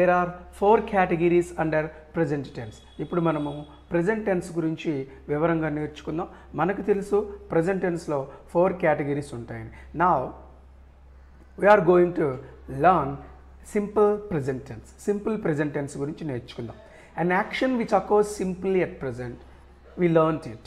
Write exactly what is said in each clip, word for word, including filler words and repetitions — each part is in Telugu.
there are four categories under present tense. ఇప్పుడు మనము present tense గురించి వివరంగా నేర్చుకుందాం. మనకు తెలుసు present tense లో four categories ఉంటాయని. Now we are going to learn simple present tense. Simple present tense గురించి నేర్చుకుందాం. An action which occurs simply at present, we learnt it.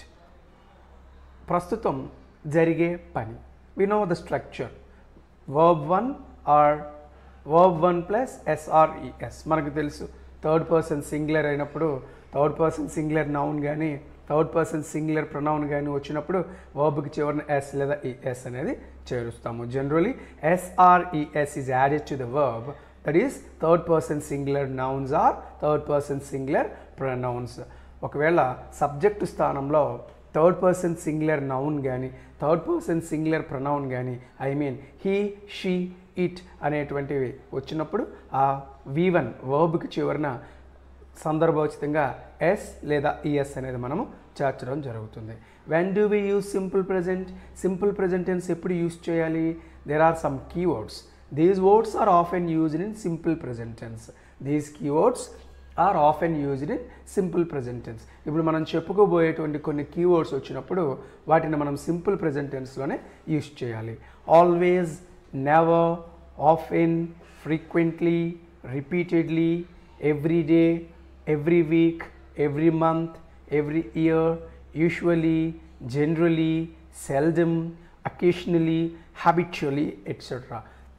ప్రస్తుతం జరిగే పని. We know the structure. verb one or verb one plus S or E S. మనకు తెలుసు థర్డ్ పర్సన్ సింగులర్ అయినప్పుడు థర్డ్ పర్సన్ సింగులర్ నౌన్ కానీ థర్డ్ పర్సన్ సింగులర్ ప్రొనౌన్ కానీ వచ్చినప్పుడు వర్బ్కి చివరిన ఎస్ లేదా ఈఎస్ అనేది చేరుస్తాము. Generally S or ES is added to the verb, that is third person singular nouns or third person singular pronouns. ఒకవేళ సబ్జెక్టు స్థానంలో థర్డ్ పర్సన్ సింగులర్ నౌన్ కానీ థర్డ్ పర్సన్ సింగులర్ ప్రొనౌన్ కానీ I mean he she it అనేటువంటివి వచ్చినప్పుడు ఆ వి వన్ వర్బ్కి చివరిన సందర్భోచితంగా ఎస్ లేదా ఈఎస్ అనేది మనము చేర్చడం జరుగుతుంది. When do we use simple present? Simple present tense ఎప్పుడు యూజ్ చేయాలి? There are some keywords. These words are often used in simple present tense. These keywords are often used in simple present tense. ఇప్పుడు మనం చెప్పుకోబోయేటువంటి కొన్ని కీవర్డ్స్ వచ్చినప్పుడు వాటిని మనం సింపుల్ ప్రజెంట్ టెన్స్లోనే యూజ్ చేయాలి. Always, never, often, frequently, repeatedly, every day, every week, every month, every year, usually, generally, seldom, occasionally, habitually, et cetera.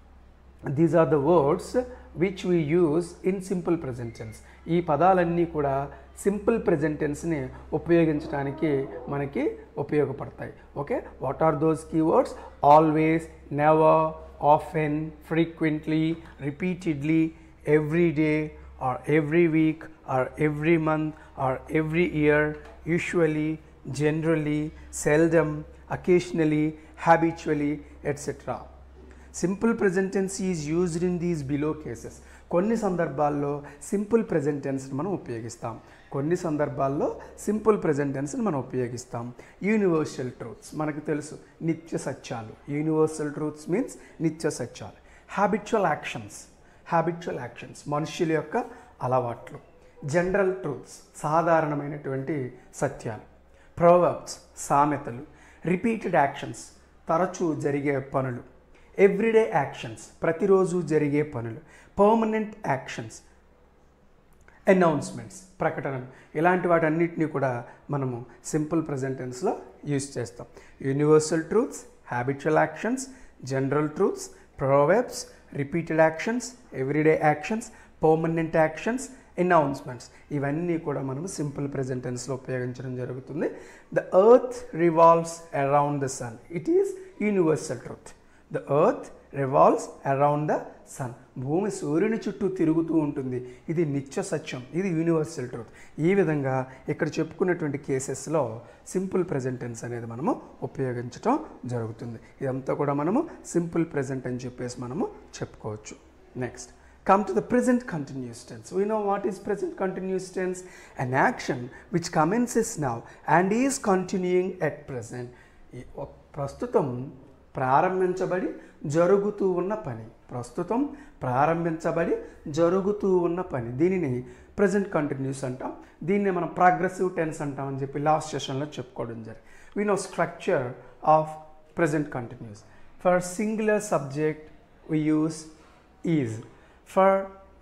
These are the words which we use in simple present tense. ఈ పదాలన్నీ కూడా సింపుల్ ప్రెజెంట్ టెన్స్ని ఉపయోగించడానికి మనకి ఉపయోగపడతాయి. Okay, what are those keywords? Always, never, often, frequently, repeatedly, every day or every week or every month or every year, usually, generally, seldom, occasionally, habitually, et cetera. Simple present tense is used in these below cases. కొన్ని సందర్భాల్లో సింపుల్ ప్రెజెంట్ టెన్స్ని మనం ఉపయోగిస్తాం. కొన్ని సందర్భాల్లో సింపుల్ ప్రెజెంట్ టెన్స్ని మనం ఉపయోగిస్తాం. యూనివర్సల్ ట్రూత్స్ మనకు తెలుసు, నిత్య సత్యాలు. యూనివర్సల్ ట్రూత్స్ మీన్స్ నిత్య సత్యాలు. హ్యాబిచువల్ యాక్షన్స్, హ్యాబిచువల్ యాక్షన్స్ మనుష్యుల యొక్క అలవాట్లు. జనరల్ ట్రూత్స్ సాధారణమైనటువంటి సత్యాలు. ప్రోవర్బ్స్ సామెతలు. రిపీటెడ్ యాక్షన్స్ తరచూ జరిగే పనులు. ఎవ్రీడే యాక్షన్స్ ప్రతిరోజు జరిగే పనులు. పర్మనెంట్ యాక్షన్స్ అనౌన్స్మెంట్స్ ప్రకటనలు. ఇలాంటి వాటన్నిటిని కూడా మనము సింపుల్ ప్రెజెంట్ టెన్స్లో యూజ్ చేస్తాం. Universal truths, habitual actions, general truths, proverbs, repeated actions, everyday actions, permanent actions, announcements. ఇవన్నీ కూడా మనం సింపుల్ ప్రెజెంట్ టెన్స్లో ఉపయోగించడం జరుగుతుంది. The earth revolves around the sun. It is universal truth. The earth revolves around the sun. భూమి సూర్యుని చుట్టూ తిరుగుతూ ఉంటుంది. ఇది నిత్య సత్యం, ఇది యూనివర్సల్ ట్రూత్. ఈ విధంగా ఇక్కడ చెప్పుకున్నటువంటి కేసెస్లో సింపుల్ ప్రెజెంట్ టెన్స్ అనేది మనము ఉపయోగించడం జరుగుతుంది. ఇదంతా కూడా మనము సింపుల్ ప్రెజెంట్ అని చెప్పేసి మనము చెప్పుకోవచ్చు. Next, come to the present continuous tense. We know what is present continuous tense. An action which commences now and is continuing at present. ప్రస్తుతం ప్రారంభించబడి జరుగుతూ ఉన్న పని. ప్రస్తుతం ప్రారంభించబడి జరుగుతూ ఉన్న పని, దీనిని ప్రజెంట్ కంటిన్యూస్ అంటాం. దీన్ని మనం ప్రోగ్రెసివ్ టెన్స్ అంటాం అని చెప్పి లాస్ట్ సెషన్లో చెప్పుకోవడం జరిగింది. We know structure of present continuous. For singular subject we use is. For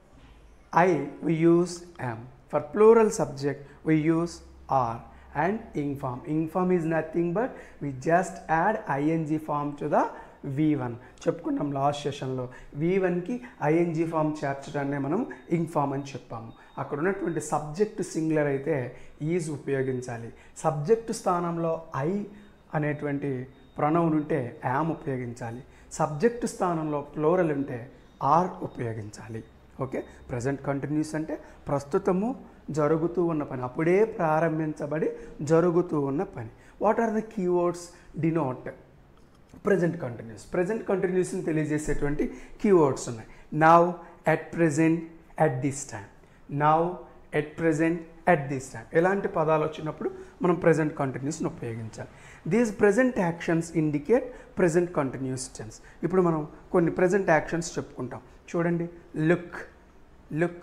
I we use am. For plural subject we use are and ing form. Ing form is nothing but we just add ing form to the V one. చెప్పుకున్నాం లాస్ట్ సెషన్లో వి వన్కి ఐఎన్జీ ఫామ్ చేర్చడాన్నే మనం ఇంగ్ ఫామ్ అని చెప్పాము. అక్కడ ఉన్నటువంటి సబ్జెక్ట్ సింగులర్ అయితే ఈజ్ ఉపయోగించాలి. సబ్జెక్టు స్థానంలో ఐ అనేటువంటి ప్రొనౌన్ ఉంటే యామ్ ఉపయోగించాలి. సబ్జెక్టు స్థానంలో ప్లూరల్ ఉంటే ఆర్ ఉపయోగించాలి. ఓకే, ప్రజెంట్ కంటిన్యూస్ అంటే ప్రస్తుతము జరుగుతూ ఉన్న పని, అప్పుడే ప్రారంభించబడి జరుగుతూ ఉన్న పని. What are the keywords denote present continuous? Present కంటిన్యూస్ని తెలియజేసేటువంటి కీవర్డ్స్ ఉన్నాయి. Now, at present, at this time. Now, at present, at this time. ఎలాంటి పదాలు వచ్చినప్పుడు మనం ప్రజెంట్ కంటిన్యూస్ని ఉపయోగించాలి. These present actions indicate present continuous tense. ఇప్పుడు మనం కొన్ని ప్రజెంట్ యాక్షన్స్ చెప్పుకుంటాం. చూడండి, look, look,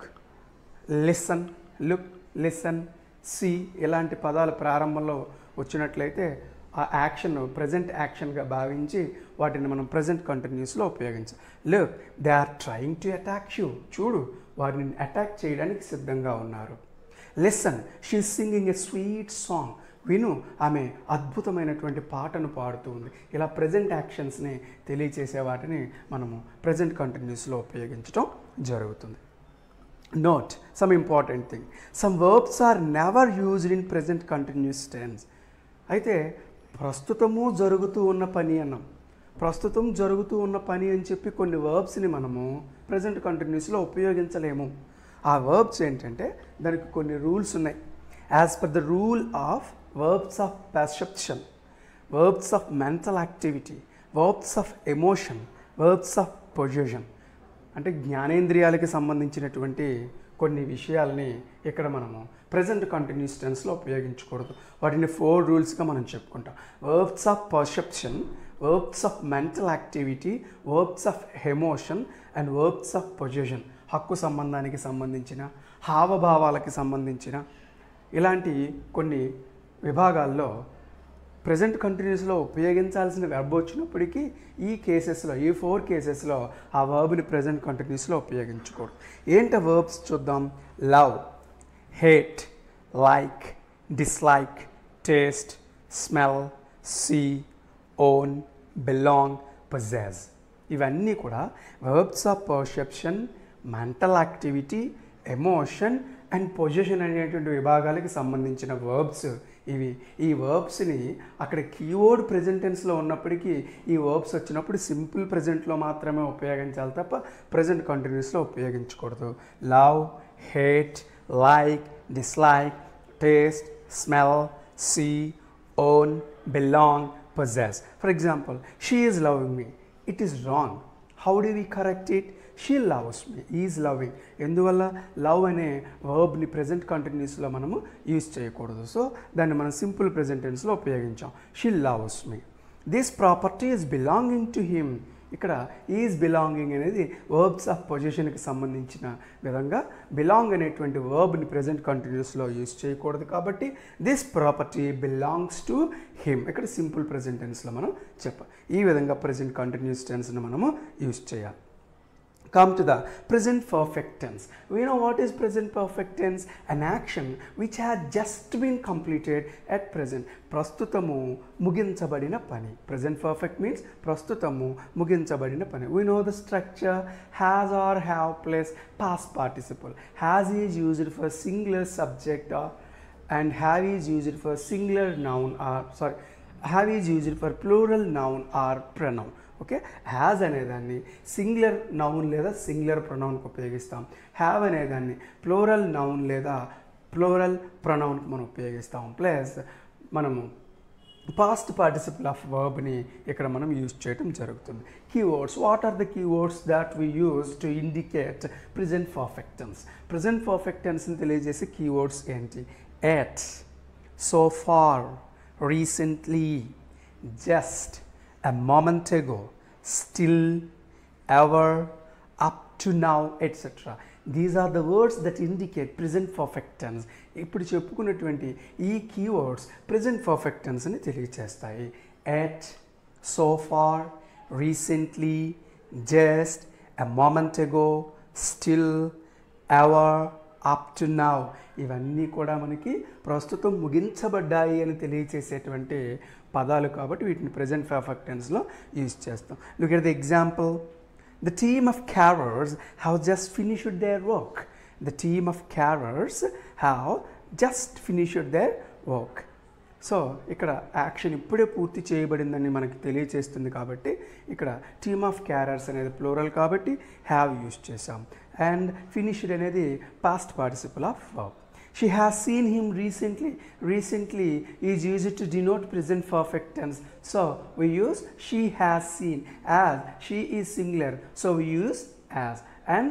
listen, look, listen, see ఇలాంటి పదాలు ప్రారంభంలో వచ్చినట్లయితే ఆ యాక్షన్ ప్రజెంట్ యాక్షన్గా భావించి వాటిని మనం ప్రజెంట్ కంటిన్యూస్లో ఉపయోగించాలి. Look, they are trying to attack you. చూడు, వారిని అటాక్ చేయడానికి సిద్ధంగా ఉన్నారు. Listen, she is singing a sweet song. విను, ఆమె అద్భుతమైనటువంటి పాటను పాడుతూ ఉంది. ఇలా ప్రజెంట్ యాక్షన్స్ని తెలియచేసే వాటిని మనము ప్రజెంట్ కంటిన్యూస్లో ఉపయోగించడం జరుగుతుంది. Note some important thing, some verbs are never used in present continuous tense. అయితే ప్రస్తుతము జరుగుతూ ఉన్న పని అన్నాం. ప్రస్తుతం జరుగుతూ ఉన్న పని అని చెప్పి కొన్ని వర్బ్స్ని మనము ప్రజెంట్ కంటిన్యూస్లో ఉపయోగించలేము. ఆ వర్బ్స్ ఏంటంటే దానికి కొన్ని రూల్స్ ఉన్నాయి. As per the rule of verbs of perception, verbs of mental activity, verbs of emotion, verbs of position, అంటే జ్ఞానేంద్రియాలకి సంబంధించినటువంటి కొన్ని విషయాలని ఇక్కడ మనము ప్రజెంట్ కంటిన్యూస్ టెన్స్లో ఉపయోగించకూడదు. వాటిని ఫోర్ రూల్స్గా మనం చెప్పుకుంటాం. Verbs of perception, verbs of mental activity, verbs of emotion and verbs of position. హక్కు సంబంధానికి సంబంధించిన, హావభావాలకి సంబంధించిన ఇలాంటి కొన్ని విభాగాల్లో ప్రజెంట్ కంటిన్యూస్లో ఉపయోగించాల్సిన వెర్బ్ వచ్చినప్పటికీ ఈ కేసెస్లో, ఈ ఫోర్ కేసెస్లో ఆ వర్బ్ని ప్రజెంట్ కంటిన్యూస్లో ఉపయోగించకూడదు. ఏంటి వర్బ్స్ చూద్దాం. Love, hate, like, dislike, taste, smell, see, own, belong, possess. ఇవన్నీ కూడా verbs of perception, mental activity, emotion and position అనేటువంటి విభాగాలకి సంబంధించిన వర్బ్స్ ఇవి. ఈ వర్బ్స్ని అక్కడ కీవర్డ్ ప్రెజెంట్ టెన్స్లో ఉన్నప్పటికీ ఈ వర్బ్స్ వచ్చినప్పుడు సింపుల్ ప్రెజెంట్లో మాత్రమే ఉపయోగించాలి తప్ప ప్రజెంట్ కంటిన్యూస్లో ఉపయోగించకూడదు. Love, hate, like, dislike, taste, smell, see, own, belong, possess. For example, she is loving me. It is wrong. How do we correct it? She loves me, is loving. ఎందువల్ల? లవ్ అనే వర్బ్ని ప్రజెంట్ కంటిన్యూస్లో మనము యూజ్ చేయకూడదు. సో దాన్ని మనం సింపుల్ ప్రెజెంట్ టెన్స్లో ఉపయోగించాం. She loves me. This property is belonging to him. ఇక్కడ ఈజ్ బిలాంగింగ్ అనేది వర్బ్స్ ఆఫ్ పొజిషన్కి సంబంధించిన విధంగా బిలాంగ్ అనేటువంటి వర్బ్ని ప్రజెంట్ కంటిన్యూస్లో యూజ్ చేయకూడదు. కాబట్టి this property belongs to him. ఇక్కడ సింపుల్ ప్రెజెంట్ టెన్స్లో మనం చెప్పాలి. ఈ విధంగా ప్రజెంట్ కంటిన్యూస్ టెన్స్ని మనము యూజ్ చేయాలి. Come to the present perfect tense. We know what is present perfect tense? An action which had just been completed at present. Prastutamu muginchabadina pani. Present perfect means prastutamu muginchabadina pani. We know the structure: has or have plus past participle. Has is used for singular subject or, and have is used for singular noun or sorry have is used for plural noun or pronoun. Okay, has అనేదాన్ని సింగులర్ నౌన్ లేదా సింగులర్ ప్రొనౌన్కి ఉపయోగిస్తాం. హ్యావ్ అనేదాన్ని ప్లూరల్ నౌన్ లేదా ప్లూరల్ ప్రొనౌన్కి మనం ఉపయోగిస్తాం. ప్లస్ మనము పాస్ట్ పార్టిసిపల్ ఆఫ్ వర్బ్ని ఇక్కడ మనం యూజ్ చేయడం జరుగుతుంది. Keywords. What are the keywords that we use to indicate present perfect tense? Present perfect టెన్స్ని తెలియజేసే కీవర్డ్స్ ఏంటి? Yet, so far, recently, just, a moment ago, still, ever, up to now, et cetera. These are the words that indicate present perfect tense. ఇప్పుడు చెప్పుకున్నటువంటి ఈ కీవర్డ్స్ present perfect tense ని తెలియజేస్తాయి. At, so far, recently, just, a moment ago, still, ever, up to now. ఇవన్నీ కూడా మనకి ప్రస్తుతం ముగించబడ్డాయి అని తెలియచేసేటువంటి పదాలు కాబట్టి వీటిని ప్రజెంట్ పర్ఫెక్ట్ టెన్స్లో యూజ్ చేస్తాం. Look at the example. The team of carers have just finished their work. The team of carers have just finished their work. So ఇక్కడ యాక్షన్ ఇప్పుడే పూర్తి చేయబడిందని మనకి తెలియచేస్తుంది కాబట్టి ఇక్కడ టీమ్ ఆఫ్ క్యారర్స్ అనేది ప్లూరల్ కాబట్టి హ్యావ్ యూజ్ చేసాం. అండ్ ఫినిష్డ్ అనేది past participle of verb. She has seen him recently. Recently is used to denote present perfect tense. So we use she has seen. As she is singular, so we use as. And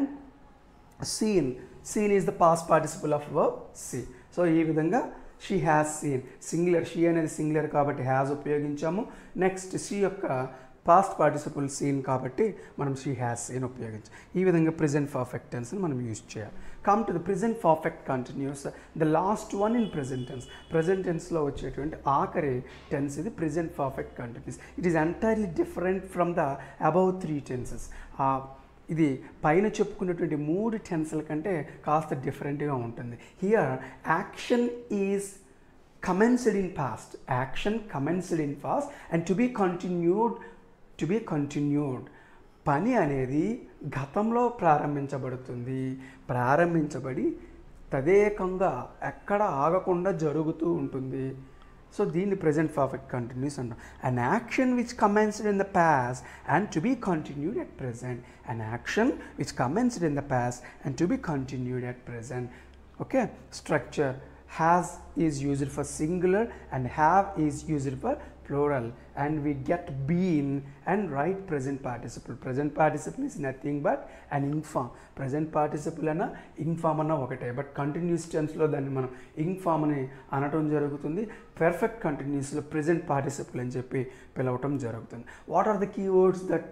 seen. Seen is the past participle of verb see. So ee vidhanga she has seen. Singular, she అనేది singular కాబట్టి has ఉపయోగించాము. నెక్స్ట్ she యొక్క పాస్ట్ పార్టిసిపుల్ సీన్ కాబట్టి మనం షీ హ్యాస్ సీన్ ఉపయోగించి ఈ విధంగా ప్రెజెంట్ పర్ఫెక్ట్ టెన్స్ని మనం యూజ్ చేయాలి. Come to the present perfect continuous, the last one in present tense. Present టెన్స్లో వచ్చేటువంటి ఆఖరి టెన్స్ ఇది present perfect continuous. It is entirely different from the above three tenses. ఇది పైన చెప్పుకున్నటువంటి మూడు టెన్స్ల కంటే కాస్త డిఫరెంట్గా ఉంటుంది. Here action is commenced in past, action commenced in past and to be continued, to be continued. పని అనేది గతంలో ప్రారంభించబడుతుంది, ప్రారంభించబడి తదేకంగా ఎక్కడ ఆగకుండా జరుగుతూ ఉంటుంది. సో దీన్ని ప్రెజెంట్ పర్ఫెక్ట్ కంటిన్యూస్ అంటాం. an action which commenced in the past and to be continued at present, an action which commenced in the past and to be continued at present. Okay, structure. Has is used for singular and have is used for plural, and we get been and right present participle. Present participle is nothing but an ing form. Present participle ana ing form ana okate, but continuous tense lo danni manam ing form ani anatam jarugutundi. Perfect continuous lo present participle ani cheppi pilavatam jarugutundi. What are the keywords that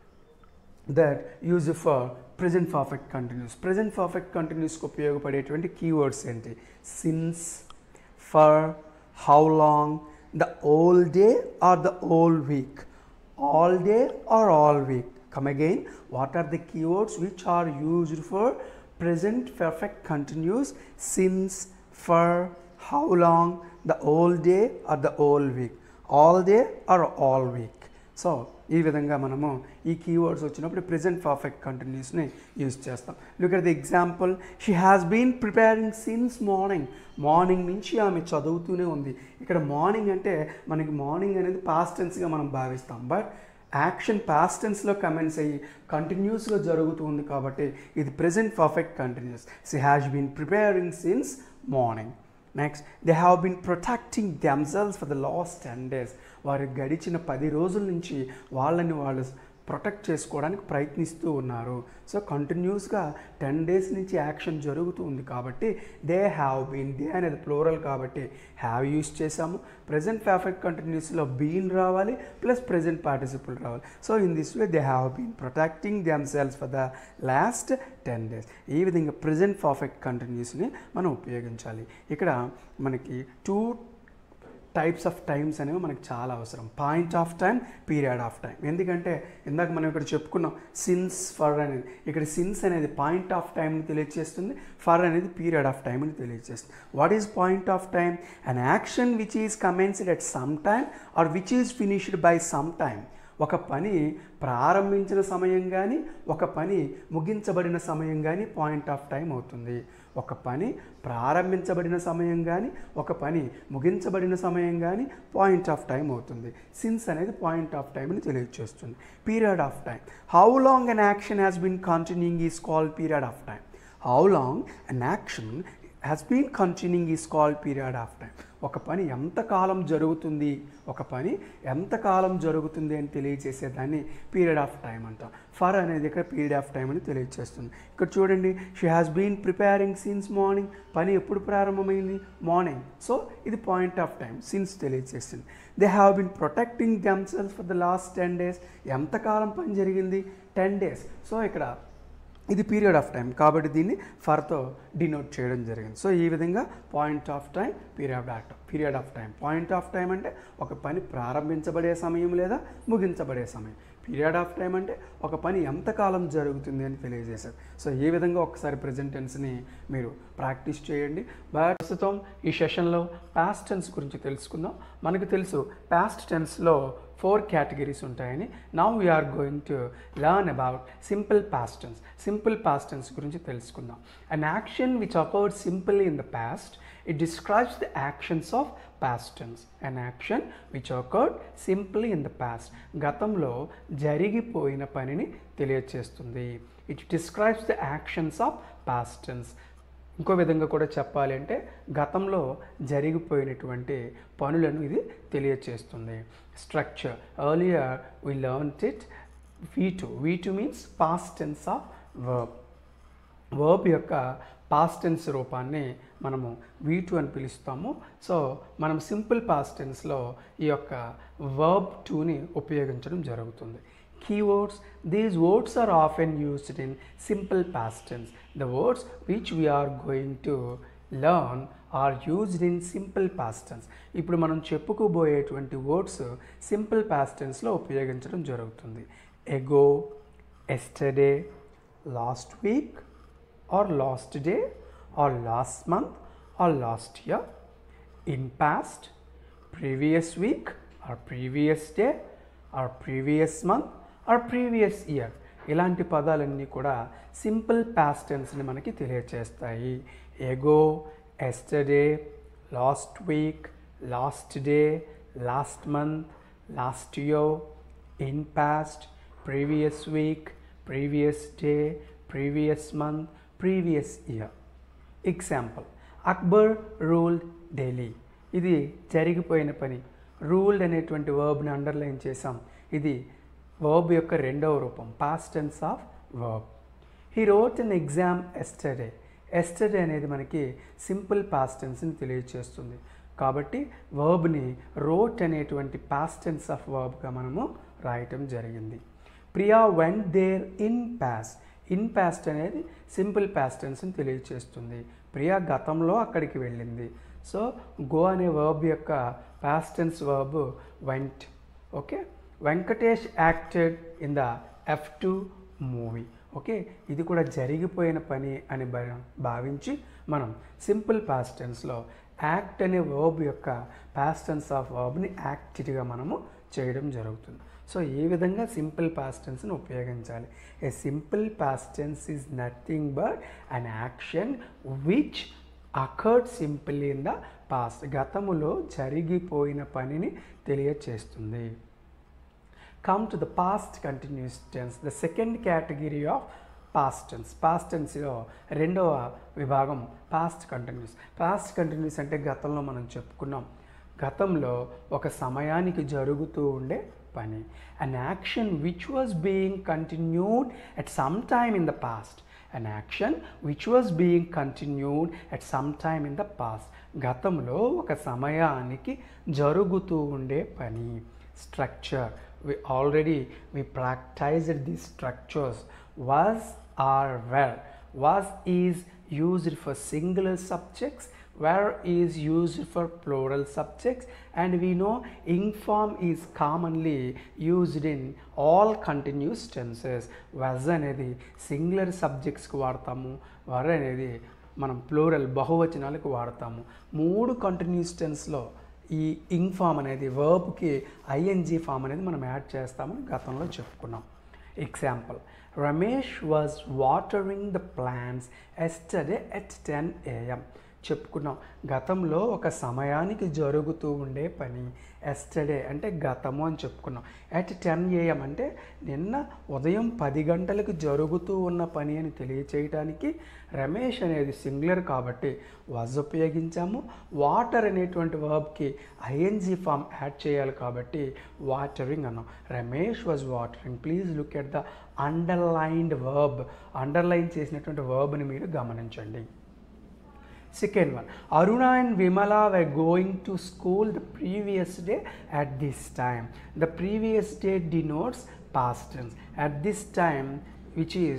that use for present perfect continuous? Present perfect continuous కు ఉపయోగపడేటువంటి కీవర్డ్స్ ఏంటి? since, for, how long, the whole day or the whole week, all day or all week. Come again, what are the keywords which are used for present perfect continuous? since, for, how long, the whole day or the whole week, all day or all week. So ఈ విధంగా మనము ఈ కీవర్డ్స్ వచ్చినప్పుడు ప్రెజెంట్ పర్ఫెక్ట్ కంటిన్యూస్ని యూజ్ చేస్తాం. Look at the example, she has been preparing since morning. Morning నుంచి ఆమె చదువుతూనే ఉంది. ఇక్కడ మార్నింగ్ అంటే మనకి మార్నింగ్ అనేది పాస్ట్ టెన్స్గా మనం భావిస్తాం, బట్ యాక్షన్ పాస్ట్ టెన్స్లో కమెంట్స్ అయ్యి కంటిన్యూస్గా జరుగుతూ ఉంది కాబట్టి ఇది present perfect continuous. She has been preparing since morning. Next, they have been protecting themselves for the last ten days. వారు గడిచిన పది రోజుల నుంచి వాళ్ళని వాళ్ళు ప్రొటెక్ట్ చేసుకోవడానికి ప్రయత్నిస్తూ ఉన్నారు. సో కంటిన్యూస్గా టెన్ డేస్ నుంచి యాక్షన్ జరుగుతూ ఉంది కాబట్టి దే హ్యావ్ బీన్, దే అనేది ప్లూరల్ కాబట్టి హ్యావ్ యూస్ చేసాము. ప్రెజెంట్ పర్ఫెక్ట్ కంటిన్యూస్లో బీన్ రావాలి ప్లస్ ప్రెజెంట్ పార్టిసిపుల్ రావాలి. So in this way they have been protecting themselves for the last ten days. ఈ విధంగా ప్రెజెంట్ పర్ఫెక్ట్ కంటిన్యూస్ని మనం ఉపయోగించాలి. ఇక్కడ మనకి టూ టైప్స్ ఆఫ్ టైమ్స్ అనేవి మనకు చాలా అవసరం. Point of time, period of time. ఎందుకంటే ఇందాక మనం ఇక్కడ చెప్పుకున్నాం సిన్స్, ఫర్ అనేది. ఇక్కడ సిన్స్ అనేది పాయింట్ ఆఫ్ టైంని తెలియజేస్తుంది, ఫర్ అనేది పీరియడ్ ఆఫ్ టైంని తెలియజేస్తుంది. What is point of time? An action which is commenced at some time or which is finished by some time. ఒక పని ప్రారంభించిన సమయం కానీ ఒక పని ముగించబడిన సమయం కానీ పాయింట్ ఆఫ్ టైం అవుతుంది. ఒక పని ప్రారంభించబడిన సమయం కానీ ఒక పని ముగించబడిన సమయం కానీ పాయింట్ ఆఫ్ టైం అవుతుంది. సిన్స్ అనేది పాయింట్ ఆఫ్ టైంని తెలియజేస్తుంది. Period of time, how long an action has been continuing is called period of time. How long an action has been continuing is called period of time. ఒక పని ఎంతకాలం జరుగుతుంది, ఒక పని ఎంతకాలం జరుగుతుంది అని తెలియజేసేదాన్ని పీరియడ్ ఆఫ్ టైం అంటాం. ఫర్ అనేది ఇక్కడ పీరియడ్ ఆఫ్ టైం అని తెలియజేస్తుంది. ఇక్కడ చూడండి, she has been preparing since morning. పని ఎప్పుడు ప్రారంభమైంది? మార్నింగ్. సో ఇది పాయింట్ ఆఫ్ టైం, సిన్స్ తెలియజేస్తుంది. They have been protecting themselves for the last ten days. ఎంతకాలం పని జరిగింది? Ten days. సో ఇక్కడ ఇది పీరియడ్ ఆఫ్ టైం కాబట్టి దీన్ని ఫర్తో డినోట్ చేయడం జరిగింది. సో ఈ విధంగా point of time, period of period of time. Point of time అంటే ఒక పని ప్రారంభించబడే సమయం లేదా ముగించబడే సమయం. పీరియడ్ ఆఫ్ టైం అంటే ఒక పని ఎంతకాలం జరుగుతుంది అని తెలియజేశారు. సో ఈ విధంగా ఒకసారి ప్రెజెంట్ టెన్స్ని మీరు ప్రాక్టీస్ చేయండి. బట్ ప్రస్తుతం ఈ సెషన్లో పాస్ట్ టెన్స్ గురించి తెలుసుకుందాం. మనకు తెలుసు పాస్ట్ టెన్స్లో ఫోర్ కేటగిరీస్ ఉంటాయని. Now we're going to learn about simple past tense. Simple past tense గురించి తెలుసుకుందాం. An action which occurred simply in the past, it describes the actions of past tense. An action which occurred simply in the past, గతంలో జరిగిపోయిన పనిని తెలియచేస్తుంది. It describes the actions of past tense. ఇంకో విధంగా కూడా చెప్పాలి అంటే గతంలో జరిగిపోయినటువంటి పనులను ఇది తెలియచేస్తుంది. Structure, earlier we learned it V two. V two means past tense of verb. Verb యొక్క పాస్ట్ టెన్స్ రూపాన్ని మనము వీ టూ అని పిలుస్తాము. సో మనం సింపుల్ పాస్ట్ టెన్స్లో ఈ యొక్క వర్బ్ టూని ఉపయోగించడం జరుగుతుంది. Keywords. These words are often used in simple past tense. The words which we are going to learn are used in simple past tense. ఇప్పుడు మనం చెప్పుకోబోయేటువంటి వర్డ్స్ సింపుల్ పాస్ట్ టెన్స్లో ఉపయోగించడం జరుగుతుంది. Ago, yesterday, last week or last day or last month or last year, in past, previous week or previous day or previous month or previous year. ఇలాంటి పదాలన్నీ కూడా సింపుల్ పాస్ట్ టెన్స్ని మనకి తెలియచేస్తాయి. Ago, yesterday, last week, last day, last month, last year, in past, previous week, previous day, previous month, previous year. Example, Akbar ruled Delhi. ఇది జరిగిపోయిన పని. రూల్డ్ అనేటువంటి వర్బ్ని అండర్లైన్ చేసాం. ఇది వర్బ్ యొక్క రెండవ రూపం, past tense of verb. He wrote an exam yesterday. Yesterday అనేది మనకి సింపుల్ పాస్ట్ టెన్స్ని తెలియజేస్తుంది. కాబట్టి వర్బ్ని రోట్ అనేటువంటి పాస్ట్ టెన్స్ ఆఫ్ వర్బ్గా మనము రాయటం జరిగింది. Priya went there in past. In past అనేది సింపుల్ పాస్ట్ టెన్స్ని తెలియజేస్తుంది. ప్రియా గతంలో అక్కడికి వెళ్ళింది. సో గో అనే వర్బ్ యొక్క past tense verb went. Okay, Venkatesh acted in the F two movie. Okay, ఇది కూడా జరిగిపోయిన పని అని భావించి మనం సింపుల్ పాస్ట్ టెన్స్లో యాక్ట్ అనే వర్బ్ యొక్క పాస్ట్ టెన్స్ ఆఫ్ వర్బ్ని యాక్టివ్గా మనము చేయడం జరుగుతుంది. సో ఈ విధంగా సింపుల్ పాస్ట్ టెన్స్ని ఉపయోగించాలి. A simple past tense is nothing but an action which occurred simply in the past. గతములో జరిగిపోయిన పనిని తెలియచేస్తుంది. Come to the past continuous tense, the second category of past tense. Past tense లో రెండవ విభాగం పాస్ట్ కంటిన్యూస్. పాస్ట్ కంటిన్యూస్ అంటే గతంలో మనం చెప్పుకున్నాం. గతంలో ఒక సమయానికి జరుగుతూ ఉండే పని. An action which was being continued at some time in the past. An action which was being continued at some time in the past. గతంలో ఒక సమయానికి జరుగుతూ ఉండే పని. Structure. We already we practiced these structures. Was or were. Was is used for singular subjects, were is used for plural subjects, and we know ing form is commonly used in all continuous tenses. Was అనేది singular subjectsకి వాడతాము, were అనేది మనం ప్లూరల్ బహువచనాలకు వాడతాము. మూడు కంటిన్యూస్ టెన్స్లో ఈ ఇంగ్ ఫామ్ అనేది వర్బ్కి ఐఎన్జీ ఫామ్ అనేది మనం యాడ్ చేస్తామని గతంలో చెప్పుకున్నాం. Example, Ramesh was watering the plants yesterday at ten AM. చెప్పుకున్నాం గతంలో ఒక సమయానికి జరుగుతూ ఉండే పని. ఎస్టర్డే అంటే గతము అని చెప్పుకున్నాం. ఎట్ టెన్ ఏఎం అంటే నిన్న ఉదయం పది గంటలకు జరుగుతూ ఉన్న పని అని తెలియచేయటానికి రమేష్ అనేది సింగులర్ కాబట్టి వాజ్ ఉపయోగించాము. వాటర్ అనేటువంటి వర్బ్కి ఐఎన్జీ ఫామ్ యాడ్ చేయాలి కాబట్టి వాటరింగ్ అన్నాం. Ramesh was watering. Please look at the underlined verb. Underline చేసినటువంటి వర్బ్ని మీరు గమనించండి. Second one, Aruna and Vimala were going to school the previous day at this time. The previous day denotes past tense. At this time, which is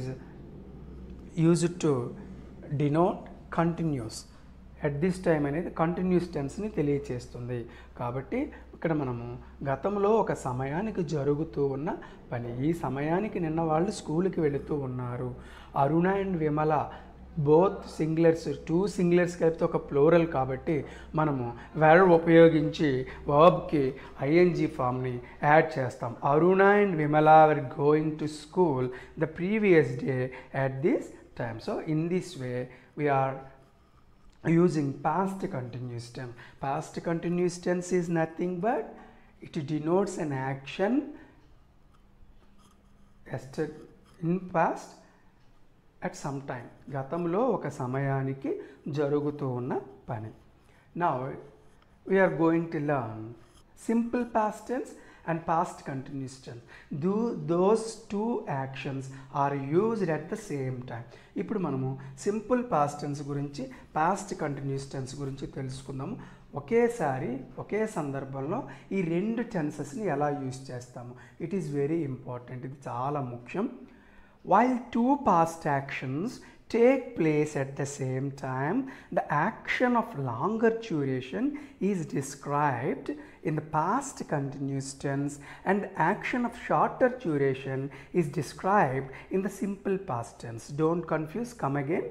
used to denote continuous. At this time అనేది కంటిన్యూస్ టెన్స్ని తెలియచేస్తుంది. కాబట్టి ఇక్కడ మనము గతంలో ఒక సమయానికి జరుగుతూ ఉన్న పని. ఈ సమయానికి నిన్న వాళ్ళు స్కూల్కి వెళుతూ ఉన్నారు. Aruna and Vimala both singulars, two singulars కలిపితే ఒక ప్లూరల్ కాబట్టి మనము వెర్ ఉపయోగించి వర్బ్కి ఐఎన్జీ ఫామ్ని యాడ్ చేస్తాం. Aruna and Vimala were going to school the previous day at this time. So in this way we're using past continuous tense. Past continuous tense is nothing but it denotes an action in past at some time. గతంలో ఒక సమయానికి జరుగుతూ ఉన్న పని. Now we are going to learn simple past tense and past continuous tense. Do those two actions are used at the same time. ఇప్పుడు మనము సింపుల్ పాస్ట్ టెన్స్ గురించి పాస్ట్ కంటిన్యూస్ టెన్స్ గురించి తెలుసుకుందాము. ఒకేసారి ఒకే సందర్భంలో ఈ రెండు టెన్సెస్ని ఎలా యూజ్ చేస్తాము. It is very important. ఇది చాలా ముఖ్యం. While two past actions take place at the same time, the action of longer duration is described in the past continuous tense and the action of shorter duration is described in the simple past tense. Don't confuse. Come again.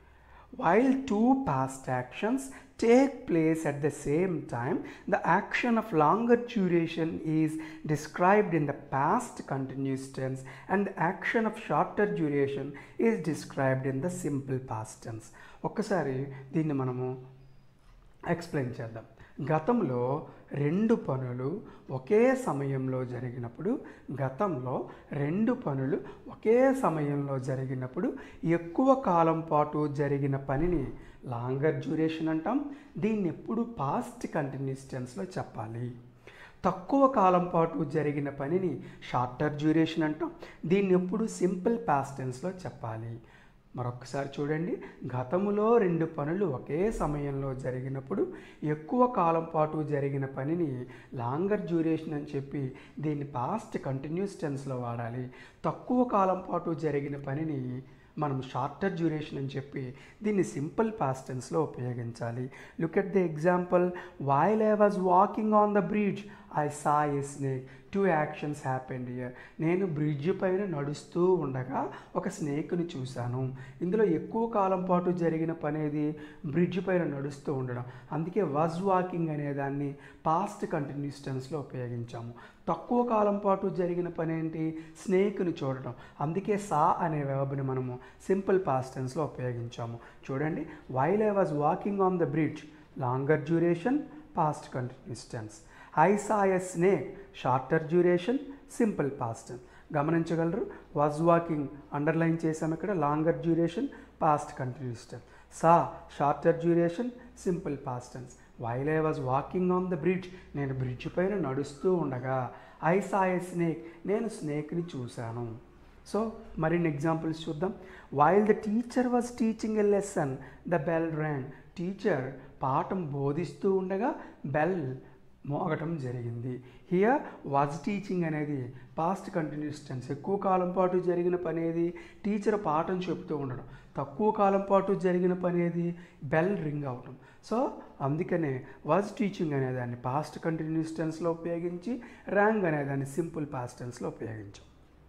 While two past actions take place at the same time, the action of longer duration is described in the past continuous tense and the action of shorter duration is described in the simple past tense. ఒక్కసారి దీన్ని మనము ఎక్స్ప్లెయిన్ చేద్దాం. గతంలో రెండు పనులు ఒకే సమయంలో జరిగినప్పుడు గతంలో రెండు పనులు ఒకే సమయంలో జరిగినప్పుడు ఎక్కువ కాలం పాటు జరిగిన పనిని లాంగర్ డ్యూరేషన్ అంటాం. దీన్ని ఎప్పుడు పాస్ట్ కంటిన్యూస్ టెన్స్లో చెప్పాలి. తక్కువ కాలం పాటు జరిగిన పనిని షార్టర్ డ్యూరేషన్ అంటాం. దీన్ని ఎప్పుడు సింపుల్ పాస్ట్ టెన్స్లో చెప్పాలి. మరొకసారి చూడండి. గతములో రెండు పనులు ఒకే సమయంలో జరిగినప్పుడు ఎక్కువ కాలం పాటు జరిగిన పనిని లాంగర్ డ్యూరేషన్ అని చెప్పి దీన్ని పాస్ట్ కంటిన్యూస్ టెన్స్లో వాడాలి. తక్కువ కాలం పాటు జరిగిన పనిని మనం షార్టర్ డ్యూరేషన్ అని చెప్పి దీన్ని సింపుల్ పాస్ట్ టెన్స్లో ఉపయోగించాలి. Look at the example. While I was walking on the bridge I saw a snake. Two actions happened here. నేను బ్రిడ్జ్ పైన నడుస్తూ ఉండగా ఒక స్నేక్ని చూశాను. ఇందులో ఎక్కువ కాలం పాటు జరిగిన పని ఏది? బ్రిడ్జ్ పైన నడుస్తూ ఉండడం. అందుకే వాజ్ వాకింగ్ అనే దాన్ని పాస్ట్ కంటిన్యూస్ టెన్స్లో ఉపయోగించాము. తక్కువ కాలం పాటు జరిగిన పని ఏంటి? స్నేక్ని చూడడం. అందుకే సా అనే వెర్బ్ని మనము సింపుల్ పాస్ట్ టెన్స్లో ఉపయోగించాము. చూడండి. While I was walking on the bridge, longer duration, past continuous tense. I saw a snake, shorter duration, simple past tense. గమనించగలరు. వాజ్ వాకింగ్ అండర్లైన్ చేసాము ఇక్కడ, longer duration, past continuous tense. Saw shorter duration, simple past tense. While I was walking on the bridge, నేను బ్రిడ్జ్ పైన నడుస్తూ ఉండగా. ఐ సా ఎ స్నేక్, నేను స్నేక్ని చూశాను. సో మరిన్ని ఎగ్జాంపుల్స్ చూద్దాం. While the teacher was teaching a lesson the bell rang. Teacher పాఠం బోధిస్తూ ఉండగా బెల్ మోగటం జరిగింది. హియర్ వాజ్ టీచింగ్ అనేది పాస్ట్ కంటిన్యూస్ టెన్స్. ఎక్కువ కాలం పాటు జరిగిన పని ఏది? టీచర్ పాఠం చెప్తూ ఉండడం. తక్కువ కాలం పాటు జరిగిన పని ఏది? బెల్ రింగ్ అవటం. సో అందుకనే వాజ్ టీచింగ్ అనేదాన్ని పాస్ట్ కంటిన్యూస్ టెన్స్లో ఉపయోగించి ర్యాంగ్ అనేదాన్ని సింపుల్ పాస్ట్ టెన్స్లో ఉపయోగించాం.